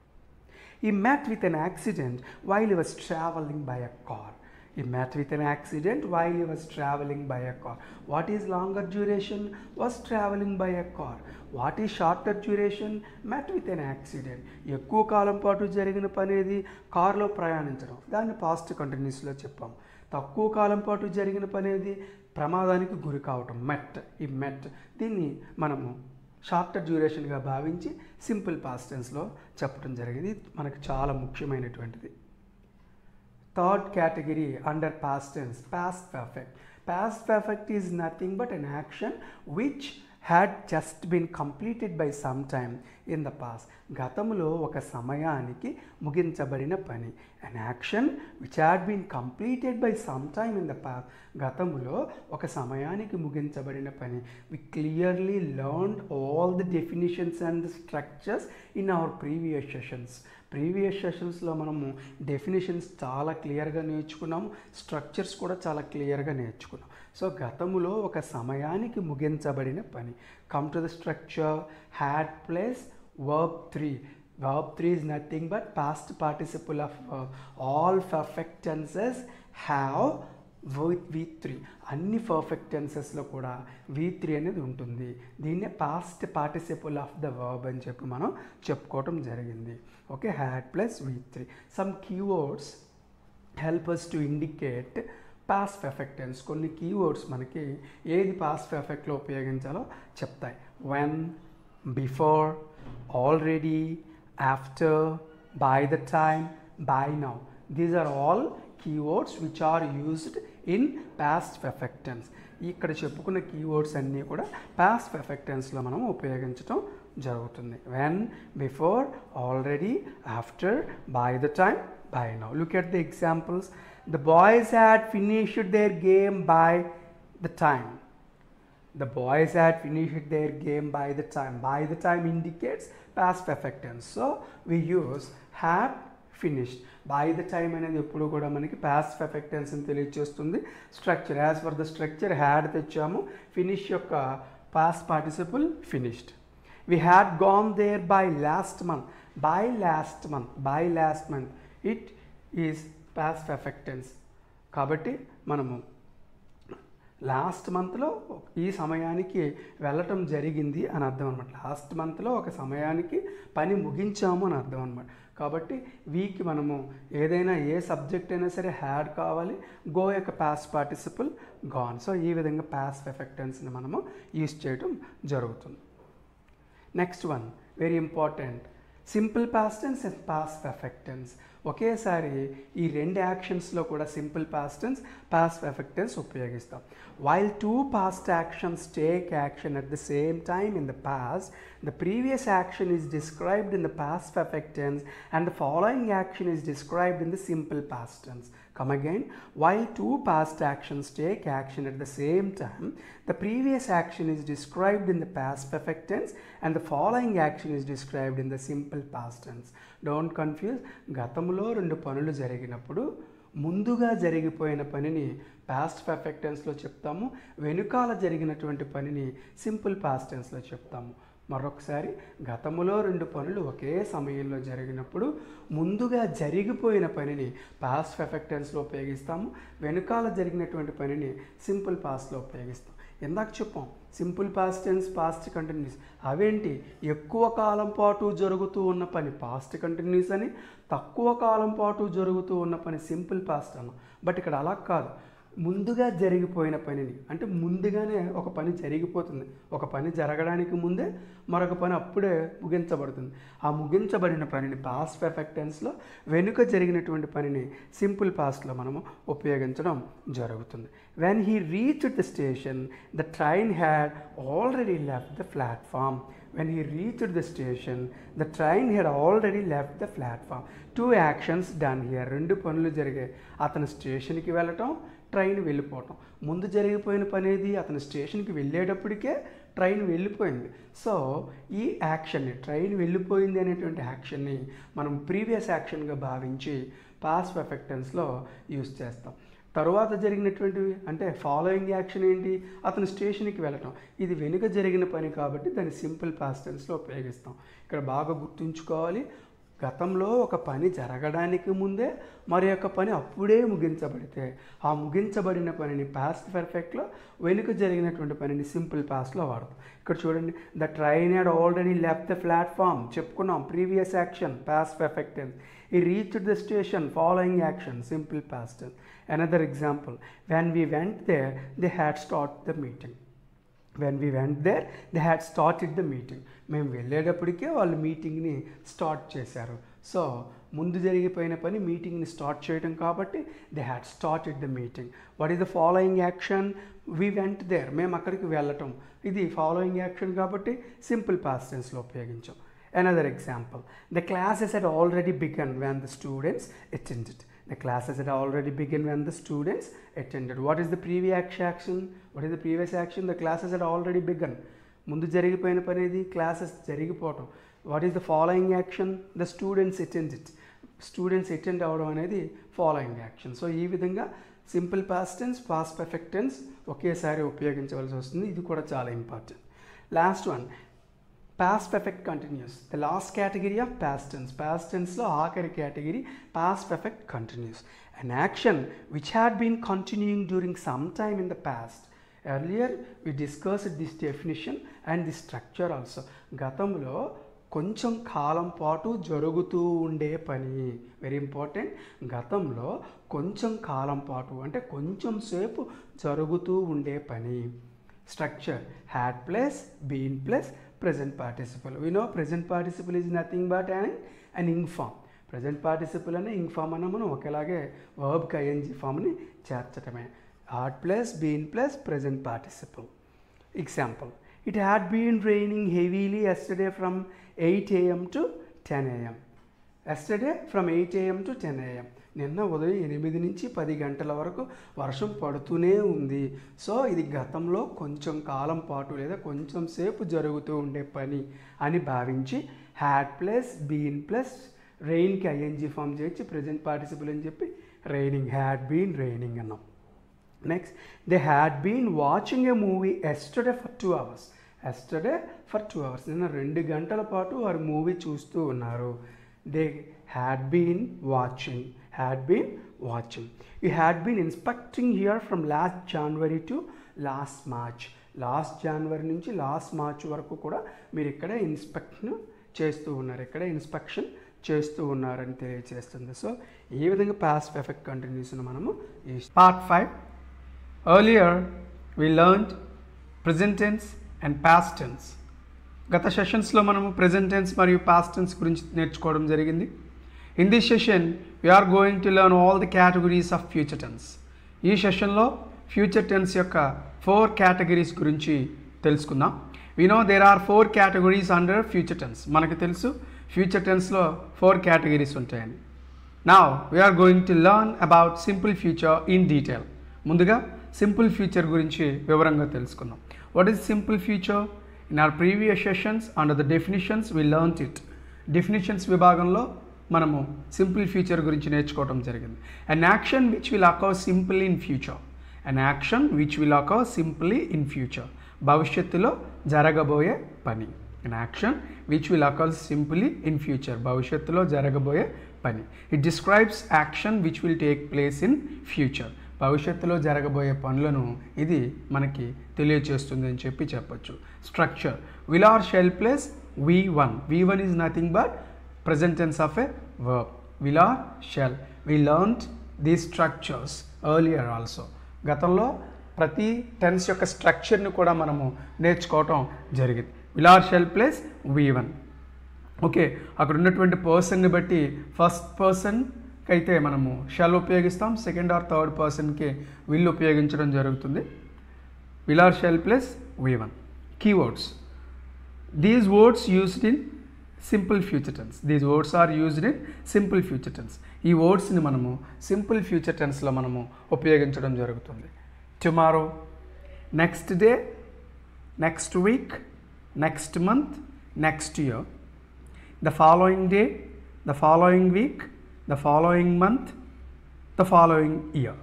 He met with an accident while he was traveling by a car. He met with an accident while he was traveling by a car. What is longer duration? Was traveling by a car. What is shorter duration? Met with an accident. ఎక్కువ కాలం పాటు జరిగిన పని ఏది? కార్లో ప్రయాణించడం. దాన్ని పాస్ట్ కంటిన్యూస్లో చెప్పాం. తక్కువ కాలం పాటు జరిగిన పని ఏది? ప్రమాదానికి గురి కావటం. మెట్. ఈ మెట్ దీన్ని మనము షార్టర్ డ్యూరేషన్గా భావించి సింపుల్ పాస్ట్ టెన్స్లో చెప్పడం జరిగింది. మనకు చాలా ముఖ్యమైనటువంటిది. Third category under past tense, past perfect. Past perfect is nothing but an action which had just been completed by some time in the past. గతంలో ఒక సమయానికి ముగించబడిన పని. An action which had been completed by some time in the past. గతంలో ఒక సమయానికి ముగించబడిన పని. We clearly learned all the definitions and the structures in our previous sessions. Previous సెషన్స్లో మనము డెఫినేషన్స్ చాలా క్లియర్గా నేర్చుకున్నాము. స్ట్రక్చర్స్ కూడా చాలా క్లియర్గా నేర్చుకున్నాం. సో గతములో ఒక సమయానికి ముగించబడిన పని. Come to the structure. Had plus verb three. Verb three is nothing but past participle of verb. All perfect tenses have with V three. అన్ని పర్ఫెక్ట్ టెన్సెస్లో కూడా వి త్రీ అనేది ఉంటుంది. దీన్నే past participle of the verb అని చెప్పి మనం చెప్పుకోవటం జరిగింది. Okay. Had plus V three. Some keywords help us to indicate past perfect tense. కొన్ని కీవర్డ్స్ మనకి ఏది పాస్ట్ పర్ఫెక్ట్లో ఉపయోగించాలో చెప్తాయి. When, before, already, after, by the time, by now. These are all keywords which are used in past perfect tense. ఇక్కడ చెప్పుకున్న కీవర్డ్స్ అన్నీ కూడా పాస్ట్ పర్ఫెక్ట్ టెన్స్లో మనం ఉపయోగించడం జరుగుతుంది. When, before, already, after, by the time, by now. Look at the examples. The boys had finished their game by the time. The boys had finished their game by the time. By the time indicates past perfect tense. So we use had finished. By the time అనేది ఎప్పుడు కూడా మనకి past perfect tense అని తెలియజేస్తుంది. Structure, as for the structure, had తెచ్చాము. Finish యొక్క past participle finished. We had gone there by last month. By last month. By last month. It is past perfect tense. కాబట్టి మనము లాస్ట్ మంత్లో ఈ సమయానికి వెళ్ళటం జరిగింది అని అర్థం అనమాట. లాస్ట్ మంత్లో ఒక సమయానికి పని ముగించాము అని అర్థం అనమాట. కాబట్టి వీకి మనము ఏదైనా ఏ సబ్జెక్ట్ అయినా సరే హ్యాడ్ కావాలి, గో యొక్క పాస్ట్ పార్టిసిపుల్ గాన్. సో ఈ విధంగా పాస్ట్ పర్ఫెక్ట్ టెన్స్ని మనము యూజ్ చేయడం జరుగుతుంది. Next one very important, simple past tense and past perfect tense. ఒకేసారి ఈ రెండు యాక్షన్స్లో కూడా simple past tense, past perfect tense ఉపయోగిస్తాం. While two past actions take action at the same time in the past, the previous action is described in the past perfect tense and the following action is described in the simple past tense. Come again. While two past actions take action at the same time, the previous action is described in the past perfect tense and the following action is described in the simple past tense. Don't confuse. గతంలో రెండు పనులు జరిగినప్పుడు ముందుగా జరిగిపోయిన పనిని పాస్ట్ పర్ఫెక్ట్ టెన్స్లో చెప్తాము, వెనుకాల జరిగినటువంటి పనిని సింపుల్ పాస్ట్ టెన్స్లో చెప్తాము. మరొకసారి, గతంలో రెండు పనులు ఒకే సమయంలో జరిగినప్పుడు ముందుగా జరిగిపోయిన పనిని పాస్ట్ పర్ఫెక్ట్ టెన్స్లో ఉపయోగిస్తాము, వెనుకాల జరిగినటువంటి పనిని సింపుల్ పాస్ట్లో ఉపయోగిస్తాం. ఇందాక చెప్పాం simple past tense, past continuous. అవేంటి? ఎక్కువ కాలం పాటు జరుగుతూ ఉన్న పని పాస్ట్ కంటిన్యూస్ అని, తక్కువ కాలం పాటు జరుగుతూ ఉన్న పని సింపుల్ పాస్ట్ అన్నాం. బట్ ఇక్కడ అలా కాదు, ముందుగా జరిగిపోయిన పనిని, అంటే ముందుగానే ఒక పని జరిగిపోతుంది, ఒక పని జరగడానికి ముందే మరొక పని అప్పుడే ముగించబడుతుంది. ఆ ముగించబడిన పనిని పాస్ట్ పర్ఫెక్ట్ టెన్స్లో, వెనుక జరిగినటువంటి పనిని సింపుల్ పాస్ట్లో మనము ఉపయోగించడం జరుగుతుంది. When he reached the station the train had already left the platform. When he reached the station, the train had already left the platform. Two actions done here. రెండు పనులు జరిగాయి. అతను స్టేషన్కి వెళ్ళటం, ట్రైన్ వెళ్ళిపోవటం. ముందు జరిగిపోయిన పని ఏది? అతను స్టేషన్కి వెళ్ళేటప్పటికే ట్రైన్ వెళ్ళిపోయింది. సో ఈ యాక్షన్ని, ట్రైన్ వెళ్ళిపోయింది అనేటువంటి యాక్షన్ని మనం ప్రీవియస్ యాక్షన్గా భావించి పాస్ట్ పర్ఫెక్ట్ టెన్స్లో యూజ్ చేస్తాం. తరువాత జరిగినటువంటివి అంటే ఫాలోయింగ్ యాక్షన్ ఏంటి? అతను స్టేషన్కి వెళ్ళటం. ఇది వెనుక జరిగిన పని కాబట్టి దాన్ని సింపుల్ పాస్ట్ టెన్స్లో ఉపయోగిస్తాం. ఇక్కడ బాగా గుర్తుంచుకోవాలి, గతంలో ఒక పని జరగడానికి ముందే మరి యొక్క పని అప్పుడే ముగించబడితే ఆ ముగించబడిన పనిని పాస్ట్ పర్ఫెక్ట్లో, వెనుక జరిగినటువంటి పనిని సింపుల్ పాస్ట్లో వాడతాం. ఇక్కడ చూడండి, the train had already left the platform చెప్పుకున్నాం, previous action past perfect tense. He reached the station, following action, simple past tense. Another example, when we went there, they had started the meeting. When we went there, they had started the meeting. మేము వెళ్ళేటప్పటికే వాళ్ళు మీటింగ్ని స్టార్ట్ చేశారు. సో ముందు జరిగిపోయిన పని మీటింగ్ని స్టార్ట్ చేయడం కాబట్టి they had started the meeting. What is the following action? We went there, మేము అక్కడికి వెళ్ళటం. ఇది ఫాలోయింగ్ యాక్షన్ కాబట్టి సింపుల్ పాస్ట్ టెన్స్లో ఉపయోగించాం. Another example, the classes had already begun when the students attended. The classes had already begun when the students attended. What is the previous action? What is the previous action? The classes had already begun. ముందు జరిగిపోయిన పని ఏది? క్లాసెస్ జరిగిపోవటం. What is the following action? The students attended. Students attend అవ్వడం అనేది ఫాలోయింగ్ యాక్షన్. సో ఈ విధంగా simple past tense, past perfect tense ఒకేసారి ఉపయోగించవలసి వస్తుంది. ఇది కూడా చాలా important. Last one, past perfect continuous. The last category of past tense. Past tense lo ఆఖరి category past perfect continuous. An action which had been continuing during some time in the past. Earlier we discussed this definition and this structure also. గతంలో కొంచెం కాలం పాటు జరుగుతూ ఉండే పని. Very important. గతంలో కొంచెం కాలం పాటు అంటే కొంచెం సేపు జరుగుతూ ఉండే పని. Structure had plus been plus present participle. We know present participle is nothing but an an ing form. Present participle అనే ing form అన్న మనం ఒకేలాగే verb కి ing form ని చేర్చటమే. Had plus been plus present participle. Example, It had been raining heavily yesterday from eight a m to ten a m Yesterday from eight a m to ten a m నిన్న ఉదయం ఎనిమిది నుంచి పది గంటల వరకు వర్షం పడుతూనే ఉంది. సో ఇది గతంలో కొంచెం కాలం పాటు లేదా కొంచెం సేపు జరుగుతూ ఉండే పని అని భావించి హ్యాడ్ ప్లస్ బీన్ ప్లస్ రెయిన్కి ఐఎన్జీ ఫామ్ చేసి ప్రజెంట్ పార్టిసిపుల్ అని చెప్పి రైనింగ్, హ్యాడ్ బీన్ రైనింగ్ అన్నాం. Next, they had been watching a movie yesterday for two hours yesterday for two hours నిన్న రెండు గంటల పాటు వారు మూవీ చూస్తూ ఉన్నారు. They had been watching had been watching you had been inspecting here from last January to last March last January నుంచి లాస్ట్ మార్చ్ వరకు కూడా మీరు ఇక్కడే ఇన్స్పెక్షన్ చేస్తూ ఉన్నారు ఇక్కడే ఇన్స్పెక్షన్ చేస్తూ ఉన్నారని తెలియజేస్తుంది. సో ఈ విధంగా పాస్ట్ ఎఫెక్ట్ కంటిన్యూస్ను మనము ఈ part five earlier we learned present tense and past tense. గత సెషన్స్లో మనము ప్రెజెంట్ టెన్స్ మరియు పాస్ట్ టెన్స్ గురించి నేర్చుకోవడం జరిగింది. In this session we're going to learn all the categories of future tense. ఈ సెషన్లో ఫ్యూచర్ టెన్స్ యొక్క ఫోర్ కేటగిరీస్ గురించి తెలుసుకుందాం. We know there are four categories under future tense. మనకు తెలుసు ఫ్యూచర్ టెన్స్లో ఫోర్ కేటగిరీస్ ఉంటాయని. Now we're going to learn about simple future in detail. ముందుగా సింపుల్ ఫ్యూచర్ గురించి వివరంగా తెలుసుకుందాం. What is simple future? In our previous sessions under the definitions we learned it. Definitions విభాగంలో మనము సింపుల్ ఫ్యూచర్ గురించి నేర్చుకోవడం జరిగింది. An action which will occur simple in future an action which will occur simply in future భవిష్యత్తులో జరగబోయే పని. An action which will occur simply in future భవిష్యత్తులో జరగబోయే పని. It describes action which will take place in future భవిష్యత్తులో జరగబోయే పనులను ఇది మనకి తెలియచేస్తుంది అని చెప్పి చెప్పొచ్చు. Structure will or shall plus V one V one is nothing but present tense of a verb. Will or shall. We learned these structures earlier also. గతంలో ప్రతి టెన్స్ యొక్క స్ట్రక్చర్ని కూడా మనము నేర్చుకోవటం జరిగింది. will or shall plus V one. Okay, అక్కడ ఉన్నటువంటి పర్సన్ని బట్టి ఫస్ట్ పర్సన్కి అయితే మనము షల్ ఉపయోగిస్తాం, సెకండ్ ఆర్ థర్డ్ పర్సన్కి విల్ ఉపయోగించడం జరుగుతుంది. will or shall plus V one. Keywords. These words used in simple future tense. These words are used in simple future tense. ఈ వర్డ్స్ని మనము సింపుల్ ఫ్యూచర్ టెన్స్లో మనము ఉపయోగించడం జరుగుతుంది. Tomorrow, next day, next week, next month, next year, the following day, the following week, the following month, the following year,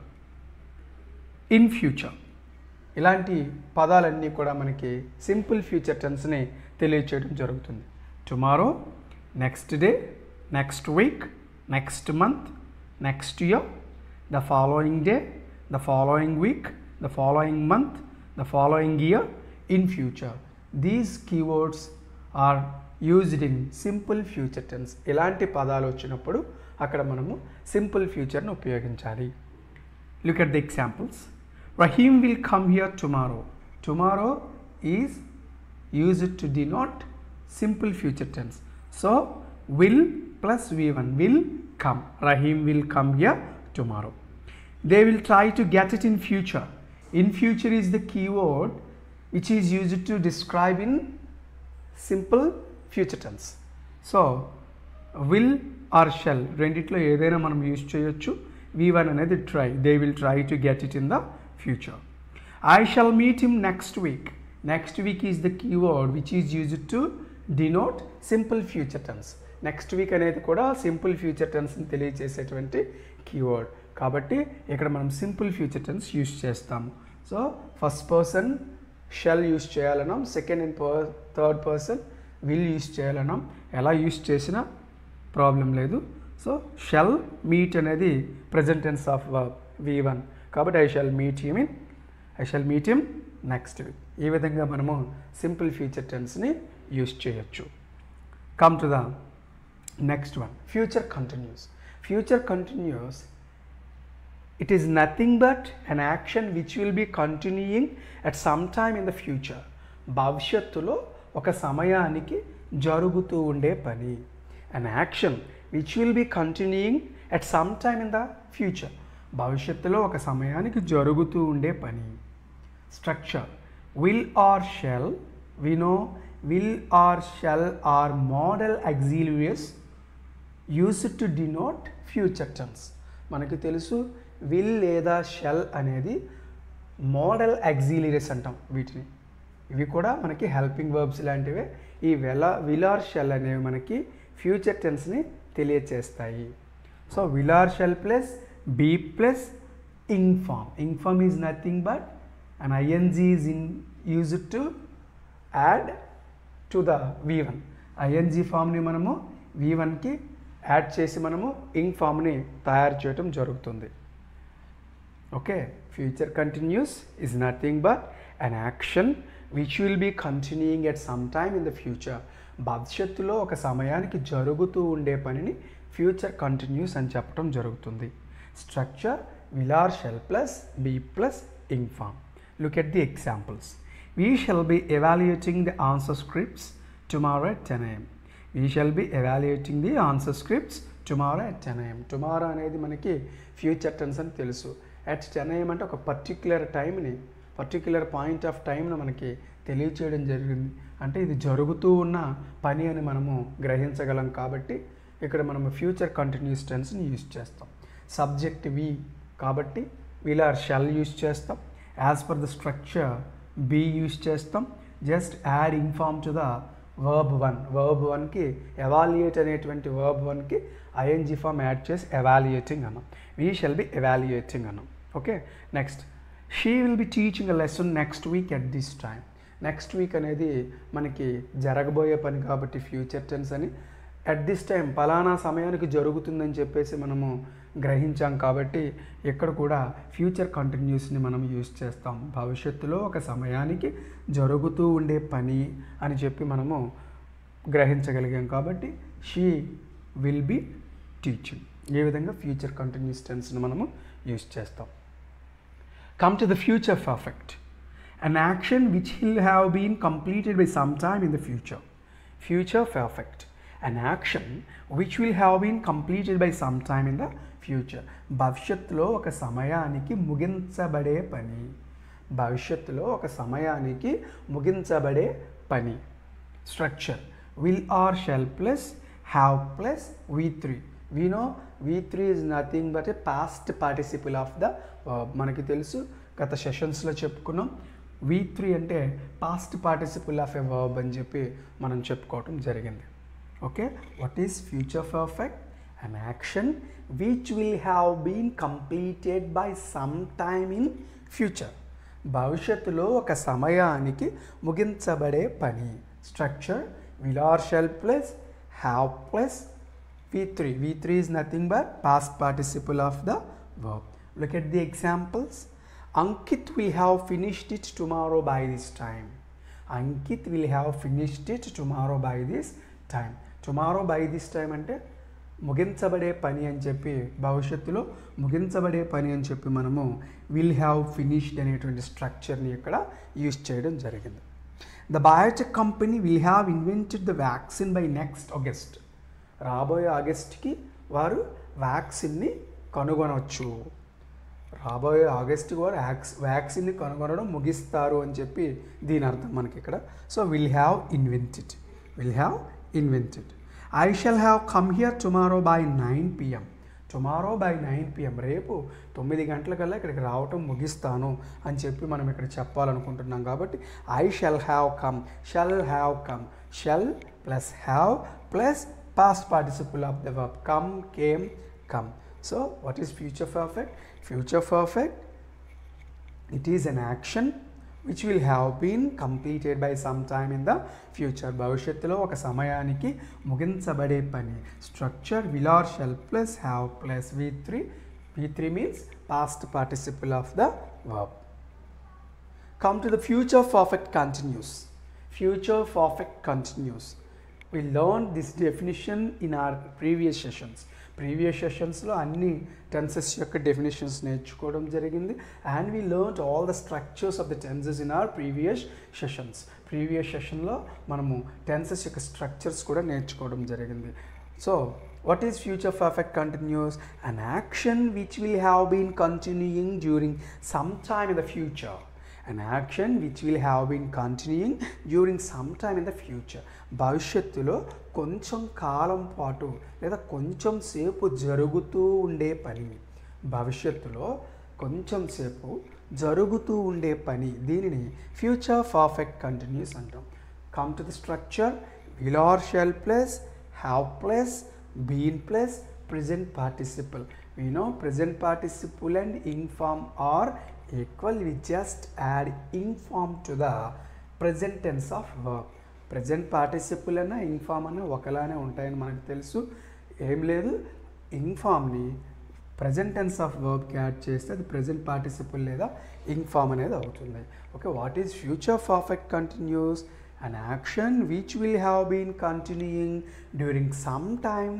in future. ఇలాంటి పదాలన్నీ కూడా మనకి సింపుల్ ఫ్యూచర్ టెన్స్ని తెలియచేయడం జరుగుతుంది. Tomorrow, next day, next week, next month, next year, the following day, the following week, the following month, the following year, in future. These keywords are used in simple future tense. ఇలాంటి పదాలు వచ్చినప్పుడు అక్కడ మనము సింపుల్ ఫ్యూచర్ను ఉపయోగించాలి. Look at the examples. Rahim will come here tomorrow. Tomorrow is used to denote simple future tense. So will plus v one will come. Rahim will come here tomorrow. They will try to get it in future. In future is the keyword which is used to describe in simple future tense. So will or shall రెండిట్లో ఏదైనా మనం యూజ్ చేయొచ్చు. v one అనేది try. They will try to get it in the future. I shall meet him next week. Next week is the keyword which is used to denote simple future tense. Next week అనేది కూడా సింపుల్ ఫ్యూచర్ టెన్స్ని తెలియజేసేటువంటి కీవర్డ్ కాబట్టి ఇక్కడ మనం సింపుల్ ఫ్యూచర్ టెన్స్ యూజ్ చేస్తాము. So first person shall use చేయాలన్నాం, second and per third person will use చేయాలన్నాం. ఎలా యూజ్ చేసినా ప్రాబ్లం లేదు. సో షెల్ మీట్ అనేది present tense of V one కాబట్టి I shall meet him in I shall meet him next week. ఈ విధంగా మనము సింపుల్ ఫ్యూచర్ టెన్స్ని యూజ్ చేయొచ్చు. Come to the next one, future continuous. Future continuous it is nothing but an action which will be continuing at some time in the future. భవిష్యత్తులో ఒక సమయానికి జరుగుతూ ఉండే పని. An action which will be continuing at some time in the future భవిష్యత్తులో ఒక సమయానికి జరుగుతూ ఉండే పని. Structure will or shall we know will or shall are modal auxiliaries used to denote future tense. మనకి తెలుసు విల్ లేదా షెల్ అనేది మోడల్ ఆక్సిలరీస్ అంటాం వీటిని. ఇవి కూడా మనకి హెల్పింగ్ వర్బ్స్ లాంటివే. ఈ వెల విల్ ఆర్ షెల్ అనేవి మనకి ఫ్యూచర్ టెన్స్ని తెలియచేస్తాయి. So will or shall plus be plus ing form. Ing form is nothing but and ING is in use to add to the V one. ING ఫామ్ని మనము వి వన్కి యాడ్ చేసి మనము ఇంగ్ ఫామ్ని తయారు చేయటం జరుగుతుంది. Okay, future continuous is nothing but an action which will be continuing at some time in the future. భవిష్యత్తులో ఒక సమయానికి జరుగుతూ ఉండే పనిని ఫ్యూచర్ కంటిన్యూస్ అని చెప్పడం జరుగుతుంది. Structure will or shall plus be plus ing form. Look at the examples. We shall be evaluating the answer scripts tomorrow at ten AM. We shall be evaluating the answer scripts tomorrow at ten AM. Tomorrow అనేది మనకి ఫ్యూచర్ టెన్స్ అని తెలుసు. ఎట్ టెన్ ఏఎం అంటే ఒక పర్టిక్యులర్ టైంని, పర్టిక్యులర్ పాయింట్ ఆఫ్ టైంను మనకి తెలియచేయడం జరిగింది. అంటే ఇది జరుగుతూ ఉన్న పని అని మనము గ్రహించగలం. కాబట్టి ఇక్కడ మనము ఫ్యూచర్ కంటిన్యూస్ టెన్స్ని యూజ్ చేస్తాం. సబ్జెక్ట్ వి కాబట్టి విల్ ఆర్ షెల్ యూజ్ చేస్తాం. As per the structure be use చేస్తాం. Just add ing form to the verb one. Verb వన్కి ఎవాల్యుయేట్ అనేటువంటి వర్బ్ వన్కి ఐఎన్జీ ఫామ్ యాడ్ చేసి ఎవాల్యుయేటింగ్ అన్నాం. వీ షెల్ బి ఎవాల్యుయేటింగ్ అన్నాం. Okay, next she will be teaching a lesson next week at this time. Next week అనేది మనకి జరగబోయే పని కాబట్టి ఫ్యూచర్ టెన్స్ అని. ఎట్ దిస్ టైం పలానా సమయానికి జరుగుతుందని చెప్పేసి మనము గ్రహించాం కాబట్టి ఇక్కడ కూడా ఫ్యూచర్ కంటిన్యూస్ని మనం యూజ్ చేస్తాం. భవిష్యత్తులో ఒక సమయానికి జరుగుతూ ఉండే పని అని చెప్పి మనము గ్రహించగలిగాం కాబట్టి షీ విల్ బి టీచింగ్. ఏ విధంగా ఫ్యూచర్ కంటిన్యూస్ టెన్స్ని మనము యూజ్ చేస్తాం. Come to the future perfect. An action which will have been completed by some time in the future. Future perfect. An action which will have been completed by some time in the future. భవిష్యత్తులో ఒక సమయానికి ముగించబడే పని. భవిష్యత్తులో ఒక సమయానికి ముగించబడే పని. Structure will or shall plus have plus V three. We know V three is nothing but a past participle of the verb. మనకి తెలుసు, గత సెషన్స్లో చెప్పుకున్నాం. వి త్రీ అంటే past participle of a verb అని చెప్పి మనం చెప్పుకోవటం జరిగింది. Okay, what is future perfect? An action which will have been completed by some time in future. భవిష్యత్తులో ఒక సమయానికి ముగించబడే పని. Structure will or shall plus have plus V three. V three is nothing but past participle of the verb. Look at the examples. Ankit will have finished it tomorrow by this time. Ankit will have finished it tomorrow by this time. Tomorrow by this time అంటే ముగించబడే పని అని చెప్పి, భవిష్యత్తులో ముగించబడే పని అని చెప్పి మనము విల్ హ్యావ్ ఫినిష్డ్ అనేటువంటి స్ట్రక్చర్ని ఇక్కడ యూజ్ చేయడం జరిగింది. The biotech company will have invented the vaccine by next August. రాబోయే ఆగస్ట్కి వారు వ్యాక్సిన్ని కనుగొనవచ్చు. రాబోయే ఆగస్ట్కి వారు వ్యాక్స్ వ్యాక్సిన్ని కనుగొనడం ముగిస్తారు అని చెప్పి దీని అర్థం మనకి ఇక్కడ. So will have invented. Will have invented. I shall have come here tomorrow by nine PM. Tomorrow by nine PM. రేపు తొమ్మిది గంటలకల్లా ఇక్కడికి రావటం ముగిస్తాను అని చెప్పి మనం ఇక్కడ చెప్పాలనుకుంటున్నాం కాబట్టి I shall have come. Shall have come. Shall plus have plus past participle of the verb. Come, came, come. So what is future perfect? Future perfect, it is an action which will have been completed by some time in the future. భవిష్యత్తులో ఒక సమయానికి ముగించబడే పని. Structure will or shall plus have plus V three. V three means past participle of the verb. Come to the future perfect continuous. Future perfect continuous. We learned this definition in our previous sessions. Previous సెషన్స్లో అన్ని టెన్సెస్ యొక్క డెఫినేషన్స్ నేర్చుకోవడం జరిగింది. And we learned all the structures of the tenses in our previous sessions. Previous సెషన్లో మనము టెన్సెస్ యొక్క స్ట్రక్చర్స్ కూడా నేర్చుకోవడం జరిగింది. So what is future perfect continuous? An action which will have been continuing during some time in the future. an action which will have been continuing during some time in the future. భవిష్యత్తులో కొంచెం కాలం పాటు లేదా కొంచెం సేపు జరుగుతూ ఉండే పని. భవిష్యత్తులో కొంచెం సేపు జరుగుతూ ఉండే పని, దీనిని ఫ్యూచర్ పర్ఫెక్ట్ కంటిన్యూస్ అంటాం. Come to the structure. will or shall plus, have plus, been plus, present participle. We know present participle and ing form are equal. We just add ing form to the present tense of verb. present participle అన్న ing form అన్న ఒకలానే ఉంటాయని మనకు తెలుసు. ఏం లేదు, ing form ని present tense of verb కి యాడ్ చేస్తే అది present participle లేదా ing form అనేది అవుతుంది. Okay, what is future perfect continuous? an action which will have been continuing during some time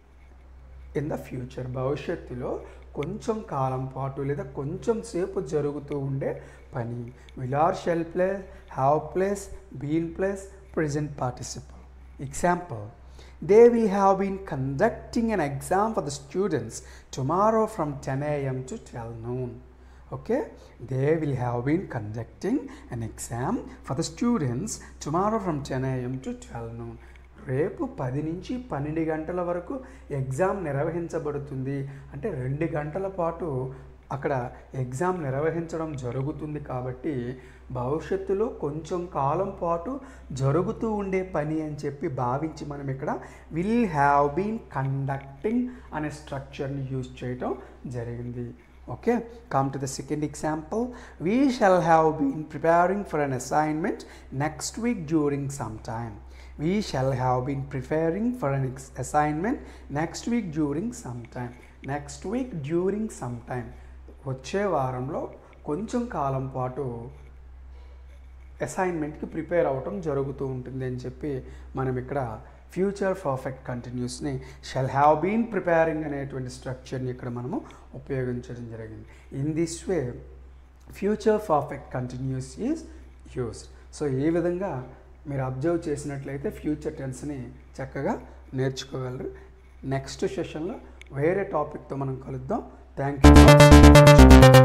in the future. భవిష్యత్తులో కొంచెం కాలం పాటు లేదా కొంచెం సేపు జరుగుతూ ఉండే పని. will or shall plus, have plus, been plus, present participle. Example, they will have been conducting an exam for the students tomorrow from ten a m to twelve noon. Okay, they will have been conducting an exam for the students tomorrow from ten a m to twelve noon. రేపు పది నుంచి పన్నెండు గంటల వరకు ఎగ్జామ్ నిర్వహించబడుతుంది. అంటే రెండు గంటల పాటు అక్కడ ఎగ్జామ్ నిర్వహించడం జరుగుతుంది. కాబట్టి భవిష్యత్తులో కొంచెం కాలం పాటు జరుగుతూ ఉండే పని అని చెప్పి భావించి మనం ఇక్కడ విల్ హ్యావ్ బీన్ కండక్టింగ్ అనే స్ట్రక్చర్ని యూజ్ చేయటం జరిగింది. Okay, come to the second example. We shall have been preparing for an assignment next week during some time. We shall have been preparing for an assignment next week during some time. Next week during some time. వచ్చే వారంలో కొంచెం కాలం పాటు అసైన్మెంట్కి ప్రిపేర్ అవ్వటం జరుగుతూ ఉంటుంది అని చెప్పి మనం ఇక్కడ ఫ్యూచర్ పర్ఫెక్ట్ కంటిన్యూస్ని షల్ హ్యావ్ బీన్ ప్రిపేరింగ్ అనేటువంటి స్ట్రక్చర్ని ఇక్కడ మనము ఉపయోగించడం జరిగింది. In this way future perfect continuous is used. So ఈ విధంగా మీరు అబ్జర్వ్ చేసినట్లయితే ఫ్యూచర్ టెన్స్ని చక్కగా నేర్చుకోగలరు. నెక్స్ట్ సెషన్లో వేరే టాపిక్తో మనం కలుద్దాం. Thank you.